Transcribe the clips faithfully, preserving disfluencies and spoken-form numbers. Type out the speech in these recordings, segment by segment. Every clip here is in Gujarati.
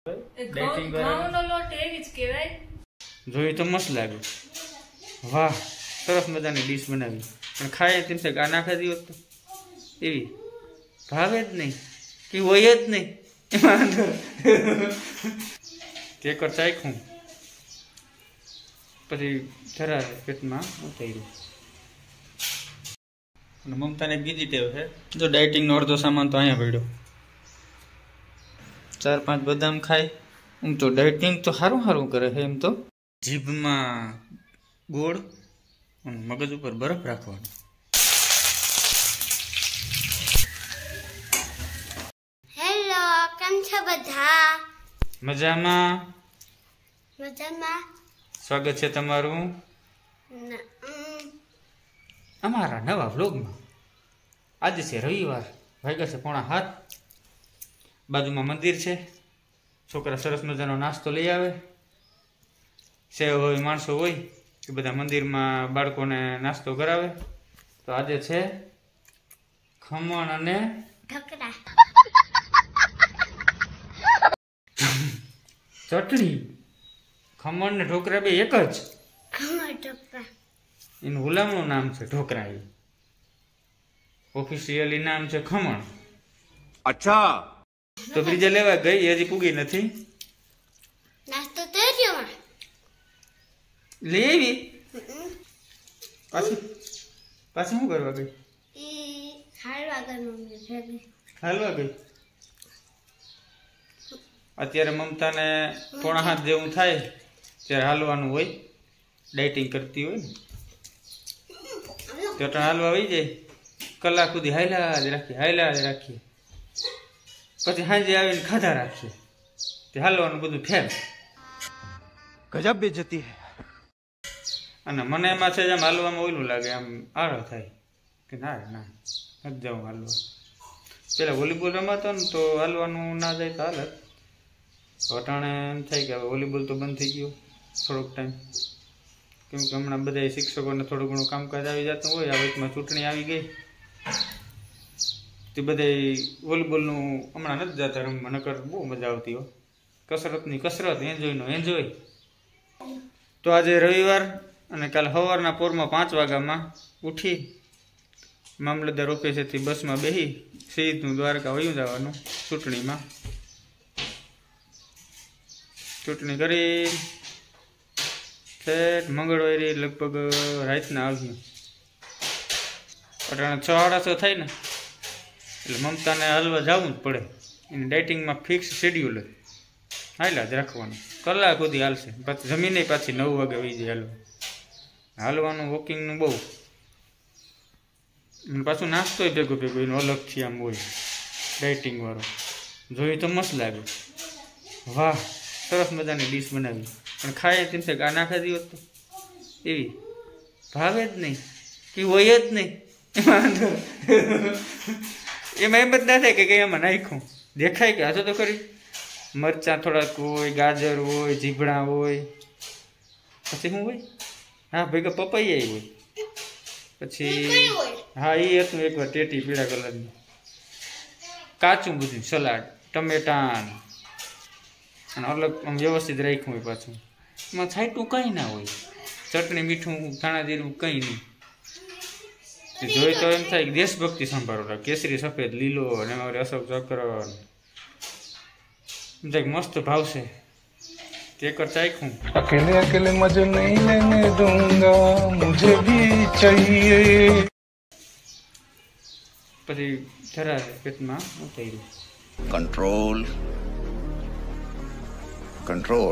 डाइटिंग घઉંનો લોટ એવી જ કહેવાય જોઈ તો મસ્ત લાગે વાહ સરસ મજાની ડીશ બનાવી પણ ખાય તેમ છે ગા નાખી દીધો તો એવી ભાવે જ નહીં કે હોય જ નહીં તે કર ચાખ્યું પછી જરા પેટમાં ઉતાર્યું અને મમતાને બીજી ટેવ છે જો ડાયટિંગનો અડધો સામાન તો અહીંયા પડ્યો ચાર પાંચ બદામ ખાય એમ તો ડાયટિંગ તો સારું સારું કરે છે એમ તો જીભમાં ગોળ અને મગજ ઉપર બરફ રાખવાનો હેલો કેમ છો બધા મજામાં મજામાં સ્વાગત છે તમારું અમારા નવા વ્લોગમાં આજે છે રવિવાર વાગ્યા છે પોણા હાથ બાજુમાં મંદિર છે છોકરા સરસ મજાનો નાસ્તો લઈ આવે સેવ હોય માણસો હોય એ બધા મંદિરમાં બાળકોને નાસ્તો કરાવે તો આજે છે ખમણ અને ઢોકળા ચટણી ખમણ ને ઢોકળા બે એક જ ખમણ ઢોકળા એનું ગુલામનું નામ છે ઢોકળા એ ઓફિશિયલી નામ છે ખમણ અચ્છા તો બીજા લેવા ગઈ હજી પૂગી નથી નાસ્તો કર્યો લઈ આવી પાછી પાછી શું કરવા ગઈ એ હાલવા ગયું ભેગી હાલવા ગઈ અત્યારે મમતાને પોણા હાથ જેવું થાય ત્યારે હાલવાનું હોય ડાયટિંગ કરતી હોય ને તો હાલવા વહી જાય કલાક સુધી હાયલા જ રાખીએ હાયલા જ રાખીએ પછી સાંજે આવીને ખાધા રાખીએ તે હાલવાનું બધું ફેર ગજબ બેઇજ્જતી હે અને મને એમાં છે આમ હાલવામાં ઓલું લાગે આમ આળો થાય કે ના ના નથી જાઉં હાલવા પેલા વોલીબોલ રમાતો ને તો હાલવાનું ના જાય તો હાલત વટાણે એમ થાય કે હવે વોલીબોલ તો બંધ થઈ ગયો થોડોક ટાઈમ કેમ કે હમણાં બધા શિક્ષકોને થોડું ઘણું કામકાજ આવી જતું હોય આ વચમાં ચૂંટણી આવી ગઈ તે બધા વોલીબોલનું હમણાં નથી જતા રમવા નકર બહુ મજા આવતી હોય કસરતની કસરત એન્જોયનો એન્જોય તો આજે રવિવાર અને કાલે સવારના પોરમાં પાંચ વાગ્યામાં ઉઠી મામલતદાર ઓફિસેથી બસમાં બેસી સીધું દ્વારકા વયું જવાનું ચૂંટણીમાં ચૂંટણી કરી ઠેઠ મંગળવારે લગભગ રાતના આવ્યું અટાણે છ સાડા છ થાય ને એટલે મમતાને હાલવા જવું જ પડે એને ડાયટિંગમાં ફિક્સ શેડ્યુલ હાલ્યા જ રાખવાનું કલાક સુધી હાલશે પછી જમીને પાછી નવ વાગે વહી જાય હાલવા હાલવાનું વોકિંગનું બહુ પાછું નાસ્તોય ભેગો ભેગો એનો અલગથી આમ હોય ડાયટિંગ વાળો જોઈ તો મસ્ત લાગે વાહ સરસ મજાની ડીશ બનાવી પણ ખાય તેમ છે ગા નાખી દીધો તો એવી ભાવે જ નહીં કે હોય જ નહીં એમાં એમ જ ના થાય કે કંઈ એમાં નાખ્યું દેખાય કે હાથો તો કરી મરચાં થોડાક હોય ગાજર હોય જીભડા હોય પછી શું હોય હા ભેગા પપૈયા હોય પછી હા એ હતું એકવાર ટેટી પીળા કલરની કાચું બધું સલાડ ટમેટાં અને અલગ આમ વ્યવસ્થિત રાખ્યું હોય પાછું એમાં છાંટું કંઈ ના હોય ચટણી મીઠું ધાણા જીરું કંઈ નહીં જોઈ તો એમ થાય કે દેશભક્તિ સંભાળો કેસરી સફેદ લીલો અને એમાં અશોક ચક્ર એમ થાય મસ્ત ભાવશે તે કર ચાખ્યું अकेले अकेले मजे नहीं लेने दूंगा मुझे भी चाहिए પછી જરા પેટમાં ઉતાર્યું કંટ્રોલ કંટ્રોલ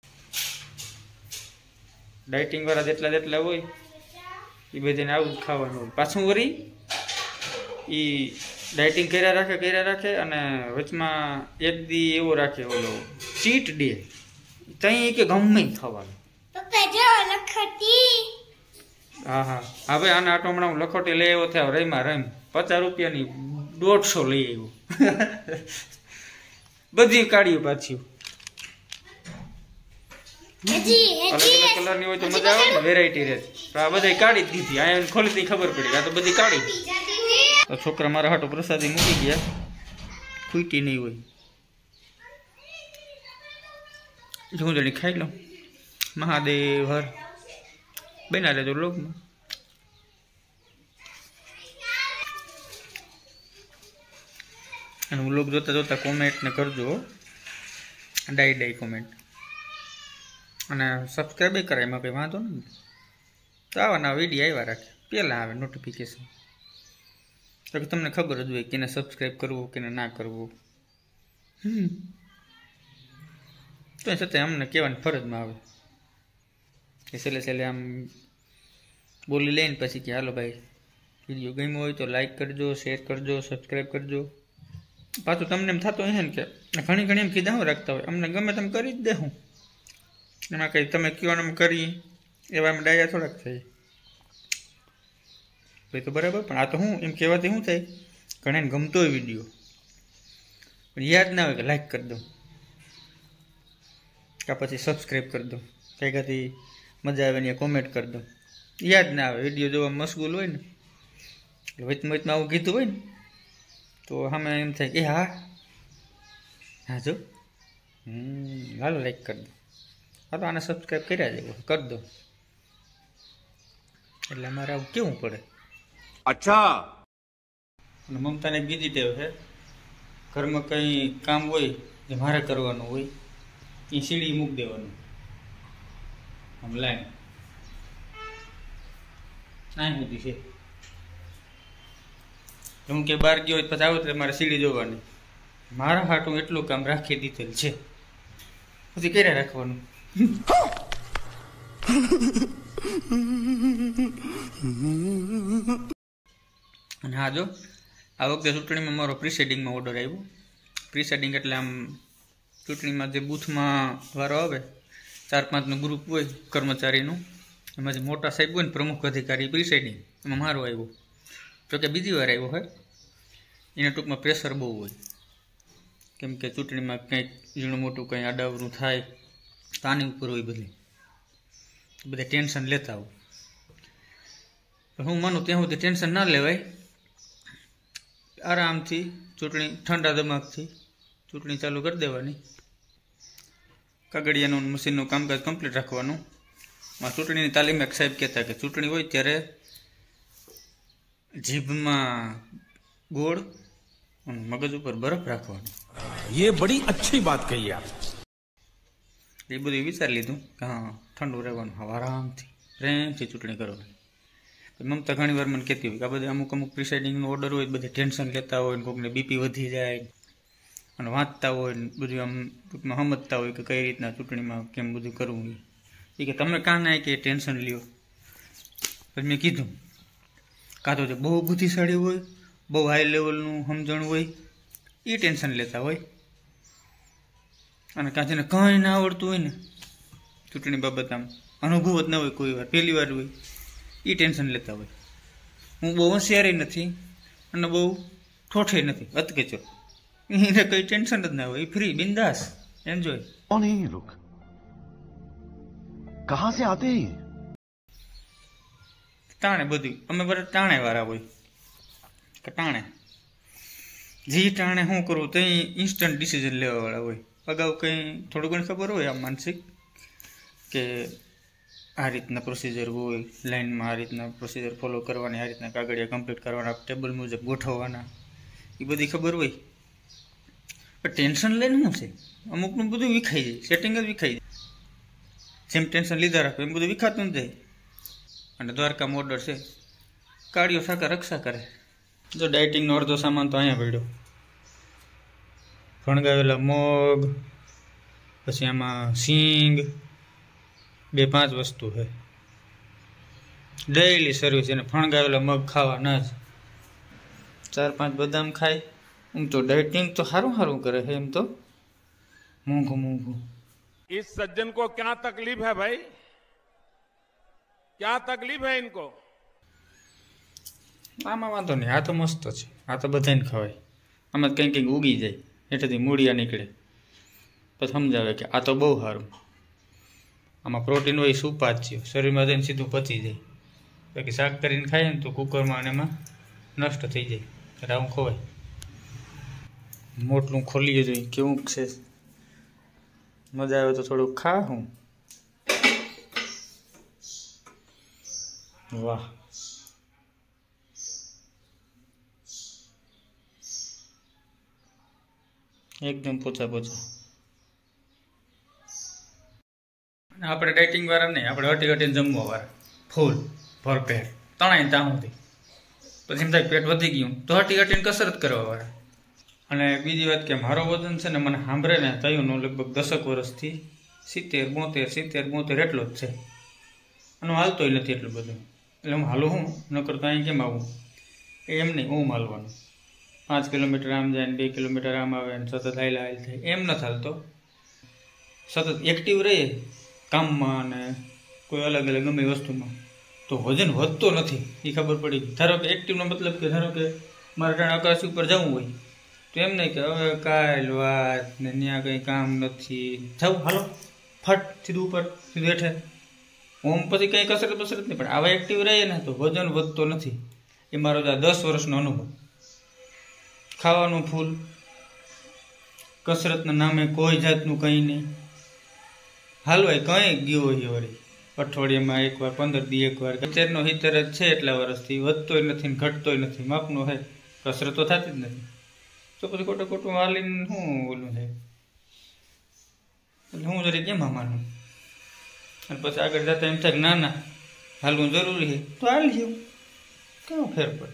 ડાયટિંગ વાળા જેટલા જેટલા હોય એ બધાને આવું જ ખાવાનું હોય પાછું વળી એ ડાયટિંગ કર્યા રાખે કર્યા રાખે અને વચમાં એક દી એવો રાખે ઓલો ચીટ ડે ત્યાં કે ગમે થવાનું પપ્પા જો લખટી હા હા હવે આના આટો હમણાં હું લખોટી લઈ આવ્યો થયો રહીમાં રહીમ પચાસ રૂપિયાની દોઢસો લઈ આવ્યો બધી કાઢ્યું પાછી હેજી અલગ હેજી અલગ કલરની હોય તો મજા આવે ને વેરાયટી રહે આ બધી કાઢી જ દીધી અહીંયા ખોલી ખબર પડી આ તો બધી કાઢી તો છોકરા મારા હાટો પ્રસાદી મૂકી ગયા ખૂટી નહીં હોય હું જણી ખાઈ લઉં. મહાદેવ હર બના રહેજો લોગમાં. અને હું લોગ જોતા જોતા કોમેન્ટ ને કરજો, ડાઈ ડાઈ કોમેન્ટ, અને સબસ્ક્રાઈબ કરાય, એમાં કંઈ વાંધો નહીં. તો આવા નવા વિડીયો આવ્યા રાખે, પહેલાં આવે નોટિફિકેશન, તો કે તમને ખબર જ હોય કેને સબસ્ક્રાઈબ કરવું કેને ના કરવું. હમ તો એ છતાં અમને કહેવાની ફરજમાં આવે કે છેલ્લે છેલ્લે આમ બોલી લઈને પછી કે હાલો ભાઈ વિડીયો ગમ્યો હોય તો લાઈક કરજો, શેર કરજો, સબસ્ક્રાઈબ કરજો. પાછું તમને એમ થતું હોય ને કે ઘણી ઘણી એમ કીધા હું રાખતા હોય, અમને ગમે તમે કરી જ દે. હું એમાં કંઈ તમે કયો એમ કરી એવા અમે ડાયા થોડાક થાય ભાઈ, તો બરાબર. પણ આ તો હું એમ કહેવાથી શું થાય, ઘણાને ગમતો હોય વિડીયો પણ યાદ ના હોય કે લાઈક કરી દઉં કે પછી સબસ્ક્રાઈબ કરી દઉં, કંઈ કાંથી મજા આવે ને કોમેન્ટ કરી દઉં, યાદ ના આવે. વિડીયો જોવા મશગુલ હોય ને એટલે વચમાં વચમાં આવું કીધું હોય ને તો સામે એમ થાય કે હા હા જો હમ હાલો લાઈક કરી દો, હાલો આને સબસ્ક્રાઈબ કર્યા જેવો કરી દો. એટલે અમારે આવું કેવું પડે. अच्छा અને મમતાને બીજી ટેવ છે, ઘરમાં કંઈ કામ હોય જે મારે કરવાનું હોય એ સીડી મૂકી દેવાનું આમ લાઈન નાઈ સુધી છે. હું કે બહાર ગયો હોય પછી આવો તો મારે સીડી જોવાની, મારા હાટું એટલું કામ રાખી દીધેલ છે, પછી ક્યારે રાખવાનું. અને હા જો આ વખતે ચૂંટણીમાં મારો પ્રીસેડિંગમાં ઓર્ડર આવ્યો. પ્રીસેડિંગ એટલે આમ ચૂંટણીમાં જે બૂથમાં વારો આવે, ચાર પાંચનું ગ્રુપ હોય કર્મચારીનું, એમાં જે મોટા સાહેબ હોય ને પ્રમુખ અધિકારી પ્રીસેડિંગ, એમાં મારો આવ્યો. જોકે બીજી વાર આવ્યો હોય, એના ટૂંકમાં પ્રેશર બહુ હોય, કેમ કે ચૂંટણીમાં કંઈક ઝીણું મોટું કંઈ આડાવરું થાય તો આની ઉપર હોય, બધી બધા ટેન્શન લેતા હોય. હું માનું ત્યાં સુધી ટેન્શન ના લેવાય, આરામથી ચૂંટણી ઠંડા દિમાગથી ચૂંટણી ચાલુ કરી દેવાની, કાગળિયાનું મશીનનું કામકાજ કમ્પ્લીટ રાખવાનું. માં ચૂંટણીની તાલીમ એક સાહેબ કહેતા કે ચૂંટણી હોય ત્યારે જીભમાં ગોળ અને મગજ ઉપર બરફ રાખવાનો. ये बड़ी अच्छी बात कही आप. એ બધું વિચારી લીધું કે હા ઠંડુ રહેવાનું, હા આરામથી પ્રેમથી ચૂંટણી કરવાની. મમતા ઘણી વાર મને કહેતી હોય કે આ બધા અમુક અમુક પ્રિસાઇડિંગનો ઓર્ડર હોય, બધે ટેન્શન લેતા હોય ને કોઈકને બીપી વધી જાય અને વાંચતા હોય ને બધું આમ ટૂંકમાં સમજતા હોય કે કઈ રીતના ચૂંટણીમાં કેમ બધું કરવું. એ કે તમે કાં ના કે ટેન્શન લ્યો. પછી મેં કીધું કાં તો જે બહુ બુદ્ધિશાળી હોય, બહુ હાઈ લેવલનું સમજણ હોય એ ટેન્શન લેતા હોય, અને કાં જેને કંઈ ના આવડતું હોય ને ચૂંટણી બાબત, આમ અનુભવ જ ના હોય, કોઈ વાર પહેલી વાર હોય, એ ટેન્શન લેતા હોય. હું બહુ હોશિયારી નથી અને બહુ ઠોઠે નથી, અતકેચો, એને કંઈ ટેન્શન જ ના હોય, ફ્રી બિંદાસ એન્જોય. कौन है ये लोग, कहां से आते हैं? ટાણે બધું અમે બધા ટાણે વાળા હોય કે ટાણે જે ટાણે શું કરવું તો ઇન્સ્ટન્ટ ડિસિઝન લેવા વાળા હોય. અગાઉ કંઈ થોડું ઘણી ખબર હોય આમ માનસિક કે આ રીતના પ્રોસિજર હોય, લાઇનમાં આ રીતના પ્રોસિજર ફોલો કરવાની, આ રીતના કાગળિયા કમ્પ્લીટ કરવાના, ટેબલ મુજબ ગોઠવવાના, એ બધી ખબર હોય. પણ ટેન્શન લઈને શું છે, અમુકનું બધું વિખાઈ જાય, સેટિંગ જ વિખાઈ જાય. જેમ ટેન્શન લીધા રાખો એમ બધું વિખાતું જ જાય. અને દ્વારકામાં ઓર્ડર છે, કાળીઓ શાકા રક્ષા કરે. જો ડાયટિંગનો અડધો સામાન તો અહીંયા પડ્યો, ફણગાવેલા મગ, પછી આમાં સિંગ, બે પાંચ વસ્તુ છે ડેઈલી સર્વિસ. એને ફણગાવેલા મગ ખાવાના જ, ચાર પાંચ બદામ ખાય. એમ તો ડાયટિંગ તો સારું સારું કરે છે, એમ તો મોંઘું મોંઘું. इस सज्जन को क्या तकलीफ है भाई, क्या तकलीफ है इनको? આમાં વાંધો નહીં, આ તો મસ્ત છે, આ તો બધાને ખવાય. આમાં કંઈક કંઈક ઉગી જાય, એટેથી મૂળિયા નીકળે, પછી સમજાવે કે આ તો બહુ સારું. આમાં પ્રોટીન હોય, સુપાચ્ય, શરીરમાં જઈને સીધું પચી જાય. બાકી શાક કરીને ખાઈએ ને તો કુકરમાં અને એમાં નષ્ટ થઈ જાય, એટલે આવું ખવાય. મોટલું ખોલીએ જોઈએ કેવું છે, મજા આવે તો થોડુંક ખા હું. વાહ, એકદમ પોચા પોચા. આપણે ડાયટિંગ વાળા નહીં, આપણે હટી હટીને જમવા વાળા, ફૂલ ભરપેટ તણાઈ તાહુંથી. પછી એમ થાય પેટ વધી ગયું તો હટી હટીને કસરત કરવા વાળા. અને બીજી વાત કે મારો વજન છે ને મને સાંભળે ને થયું લગભગ દસક વર્ષથી સિત્તેર બોતેર સિત્તેર બોતેર એટલો જ છે. અને હું હાલતોય નથી એટલું બધું. એટલે હું હાલું હું નકર તો અહીં કેમ આવું એમ નહીં, હું હાલવાનું. પાંચ કિલોમીટર આમ જાય ને બે કિલોમીટર આમ આવે ને સતત હાઈલા હાઈલ થાય એમ નથી હાલતો. સતત એક્ટિવ રહીએ કામમાં અને કોઈ અલગ અલગ ગમે વસ્તુમાં તો વજન વધતો નથી એ ખબર પડી. ધારો કે એક્ટિવનો મતલબ કે ધારો કે મારે ત્યાં આકાશ ઉપર જવું હોય તો એમ નહીં કે હવે કાલ વાત ને ત્યાં કંઈ કામ નથી થવું, હાલો ફટ સીધું ઉપર સીધું હેઠે. ઓમ પછી કંઈ કસરત બસરત નહીં, પણ આવા એક્ટિવ રહીએ ને તો વજન વધતો નથી. એ મારો દસ વર્ષનો અનુભવ. ખાવાનું ફૂલ, કસરતના નામે કોઈ જાતનું કંઈ નહીં. હાલવાય કંઈ ગયો હોય વળી અઠવાડિયામાં એકવાર પંદર દી એકવાર. સિત્તેરનો સિત્તેર જ છે એટલા વર્ષથી, વધતોય નથી ને ઘટતોય નથી, માપનો હે. કસરત તો થતી જ નથી તો પછી ખોટું ખોટું હાલીને શું ઓલું થાય. એટલે હું જરી કેમ માનું. અને પછી આગળ જતા એમ થાય કે ના ના હાલવું જરૂરી છે તો હાલ જેવું કેવો ફેર પડે.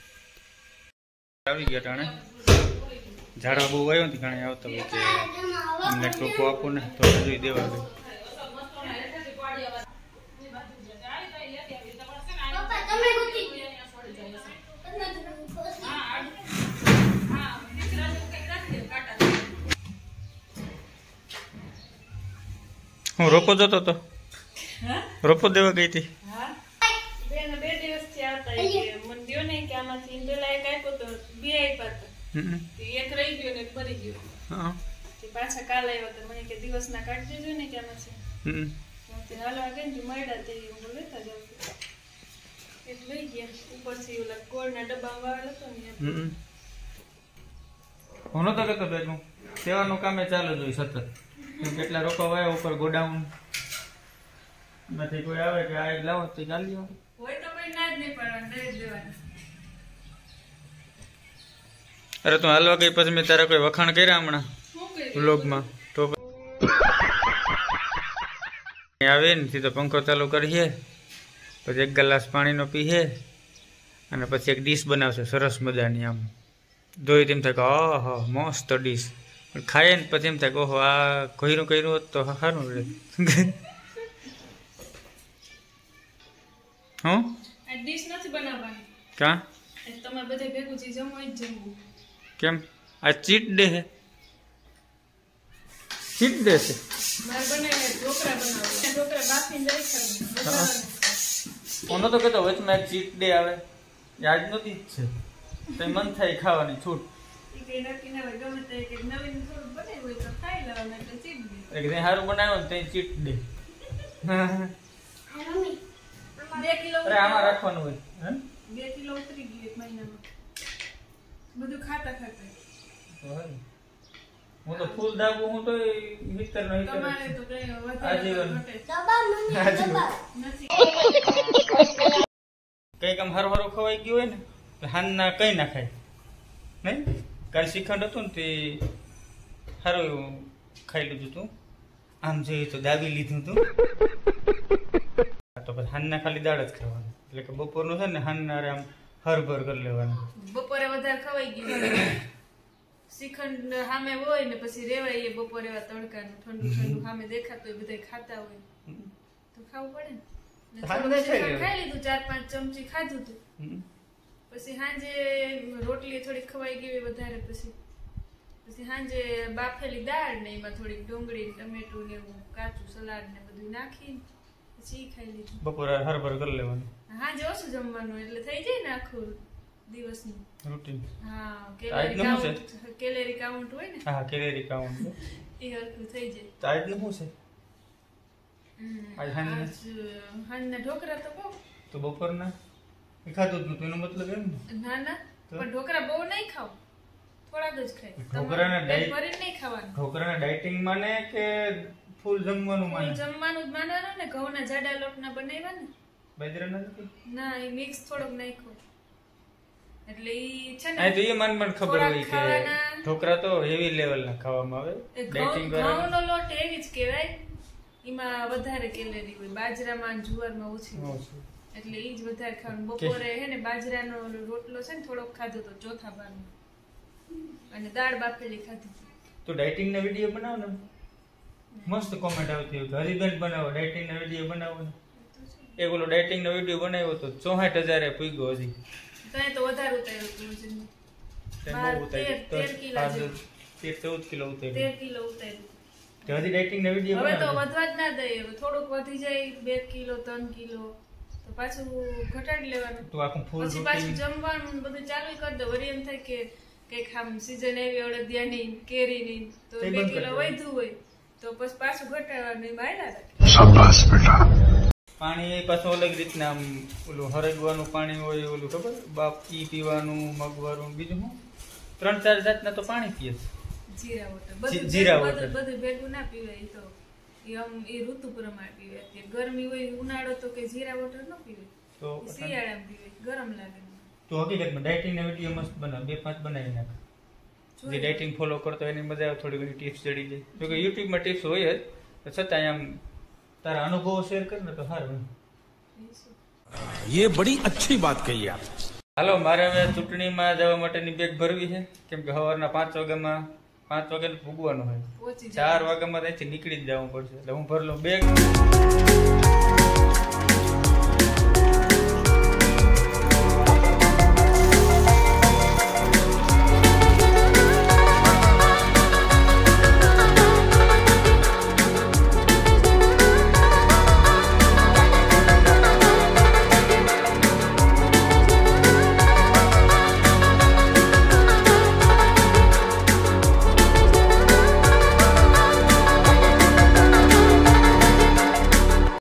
આવી ગયા ટાણે ઝાડવા બહુ આવ્યો નથી ઘણા આવતા હોય કે અમને ટોકો આપો ને તો જોઈ દેવા ગઈ. પપ્પા તમે ગોતી હું રોપો જતો તો રોપો દેવા ગઈ હતી. બે દિવસથી આવતા મને દો ને કે આમાંથી પેલા એક આપ્યો તો બે આપ્યા હતા, એક રહી ગયો ને એક મરી ગયો. પાછા કાલે આવ્યા તો મને કે દિવસના કાઢી દેજો ને કે આમાંથી હાલવા ગઈ ને મળ્યા તે હું લેતા જાઉં એક લઈ ગયા. ઉપરથી ઓલા ગોળના ડબ્બા વાળા હતો ને હું નતો કહેતો બેગું સેવાનું કામે ચાલુ જ હોય સતત. કેટલા રોપા વાયા ઉપર ગોડાઉન નથી કોઈ આવે કે આ લાવો તો ચાલી આવે હોય તો કોઈ ના જ નહીં પડવાનું દઈ જ દેવાનું. અરે તું હાલવા ગઈ પછી મેં તારા કોઈ વખાણ કર્યા હમણાં વ્લોગમાં તો આવે ને સીધો પંખો ચાલુ કરીએ પછી એક ગ્લાસ પાણીનો પીએ અને પછી એક ડીશ બનાવશે સરસ મજાની. આમ જોઈ તેમ થાય કે ઓહો મસ્ત ડીશ, પણ ખાઈએ ને પછી એમ થાય કે ઓહો આ ઘોયરું કર્યું હોત તો સારું રહે. હું આ ડીશ નથી બનાવવાની, કા તમારે બધે ભેગું ચીજ જમવું જ જમવું. કેમ આ ચીટ ડે છે? ચીટ ડે છે મારે બનાવીને ઢોકળા બનાવો, ઢોકળા બાફીને જાય ખાવાનું. ઓનો તો કહેતો વચમાં એક ચીટ ડે આવે એ આજ નથી જ છે તો મન થાય ખાવાની છૂટ. એ કઈ નક્કી ના હોય, ગમે તે કંઈક નવીન થોડું બનાવ્યું હોય તો ખાઈ લેવાનું એટલે ચીજ દે. એક દિન સારું બનાવ્યું ને તો ચીટ ડે. મમ્મી બે કિલો અરે આમાં રાખવાનું હોય હે બે કિલો ઉતરી ગયું એક મહિનામાં બધું ખાતા ખાતા. હું તો ફૂલ દાબુ હું તો મિત્ર નો તમારે તો કઈ આજીવન. વધારે ઘટે દબા મમ્મી દબા નથી. કઈક આમ હરું હરું ખવાઈ ગયું હોય ને તો હાનના કઈ ના ખાય નહીં. કાલ શ્રીખંડ હતું ને તે સારું એવું ખાઈ લીધું તું, આમ જોઈએ તો દાબી લીધું તું. તો પછી હાનના ખાલી દાળ જ ખાવાનું, એટલે કે બપોરનું છે ને હાનના આમ હરભર કરી લેવાનું. બપોરે વધારે ખવાઈ ગયું શ્રીખંડ સામે હોય ને પછી રેવાય એ બપોરે એવા તડકાનું ઠંડુ ઠંડુ સામે દેખાતું હોય બધા ખાતા હોય તો ખાવું પડે ને. થોડું ખાઈ લીધું, ચાર પાંચ ચમચી ખાધું હતું. પછી સાંજે રોટલી થોડીક ખવાઈ ગઈ વધારે, પછી પછી સાંજે બાફેલી દાળ ને એમાં થોડીક ડુંગળી ટમેટું ને એવું કાચું સલાડ ને બધું નાખીને પછી ખાઈ લીધું. બપોરે હરભર કરી લેવાનું, સાંજે ઓછું જમવાનું એટલે થઈ જાય ને આખું દિવસનું રૂટીન. હા કેલેરી કાઉન્ટ કેલેરી કાઉન્ટ હોય ને હા કેલેરી કાઉન્ટ એ હરખું થઈ જાય. તો આજનું શું છે? આજ હાનના હાનના ઢોકળા તો બહુ તો બપોરના એ ખાધું જ નતું એનો મતલબ એમ ને. ના ના પણ ઢોકળા બહુ નહીં ખાવ, થોડાક જ ખાય. ઢોકળાના તમારે પેટ ડાય- ભરીને નહીં ખાવાનું. ઢોકળાના ડાયટિંગ માને કે ફૂલ જમવાનું ફૂલ માને? જમવાનું જ માનવાનું ને. ઘઉંના જાડા લોટના બનાવ્યા ને. બાજરાના નથી? ના એ મિક્સ થોડોક નાખ્યો એટલે ઈ છે આ ને તો એ મન મન ખબર થોડાક હોય કે ખાવાના- ઢોકળા તો હેવી લેવલના ખાવામાં આવે. એ ઘઉં- ડાયટિંગ વાળા ઘઉંનો લોટ એવી જ કહેવાય. એમાં વધારે કેલરી હોય. બાજરામાં અને જુવારમાં ઓછી હોય. ઓછું. એટલે ઈ જ વધારે ખાવાનું. બપોરે હે ને બાજરાનો રોટલો છે ને થોડોક ખાધો તો ચોથા ભાગમાં અને દાળ બાફેલી ખાધી હતી. તો ડાયટિંગ ના વિડીયો બનાવો ને, મસ્ત કોમેન્ટ આવતી હોય કે હરિબેન બનાવો ડાયટિંગ ના વિડીયો બનાવો ને. એક ઓલો ડાયટિંગ નો વિડીયો બનાવ્યો તો ચોસાઠ હજારે પૂગ્યો હજી. ત્યાં તો વધારે ઉતાર્યું હતું વજન. તે બાર, બહુ ઉતાર્યું. તેર- તેર કિલા તો જેવું. તેર ચૌદ કિલો ઉતાર્યું. તેર કિલો ઉતાર્યું. તો હજી ડાયટિંગ ના વિડીયો હવે તો બનાવો. વધવા જ ના દઈએ. હવે થોડુંક વધી જાય બે કિલો ત્રણ કિલો તો પાછું ઘટાડી લેવાનું. તો આખું ફૂલ પછી પાછું રૂટીન જમવાનું ને બધું ચાલુ કરી દો. વળી એમ થાય કે કઈક આમ સીઝન આવી અડદિયાની કેરીની તો તે બે બંધ કિલો કરી વધ્યું હોય તો પછી પાછું ઘટાડવાનું એમ હાલ્યા રાખે. પાણી એ પાછું અલગ રીતના આમ ઓલું હરગવાનું પાણી હોય ઓલું ખબર બાપ ઈ પીવાનું મગવારું બીજું શું ત્રણ ચાર જાતના તો પાણી પીએ છે. જીરા વોટર જી- બધું જીરા બધું- water. બધું ભેગું ના પીવાય. ઈ તો ઈ આમ ઈ ઋતુ પ્રમાણે પીવાય. અત્યારે ગરમી હોય ઉનાળો તો કે જીરા વોટર ન પીવાય. તો ઈ શિયાળામાં પીવાય. ગરમ લાગે. તો હકીકતમાં ડાયટિંગ ના વિડીયો મસ્ત બનાવ બે પાંચ બનાવી નાખ. જે જોઈએ. ડાયટિંગ ફોલો કરતો હોય એની મજા આવે થોડી ઘણી ટિપ્સ જડી જાય. જો કે યુટ્યુબમાં ટિપ્સ હોય જ તો છતાં આમ તારા અનુભવો શેર કર ને તો સારું. ये बड़ी अच्छी बात कही आप. હાલો મારે હવે ચૂંટણીમાં જવા માટેની બેગ ભરવી છે કેમ કે સવારના પાંચ વાગ્યામાં પાંચ વાગે ભૂગવાનું હોય પહોંચી જાય. ચાર વાગ્યામાં ત્યાંથી નીકળી જ જવું પડશે એટલે હું ભરલું બેગ.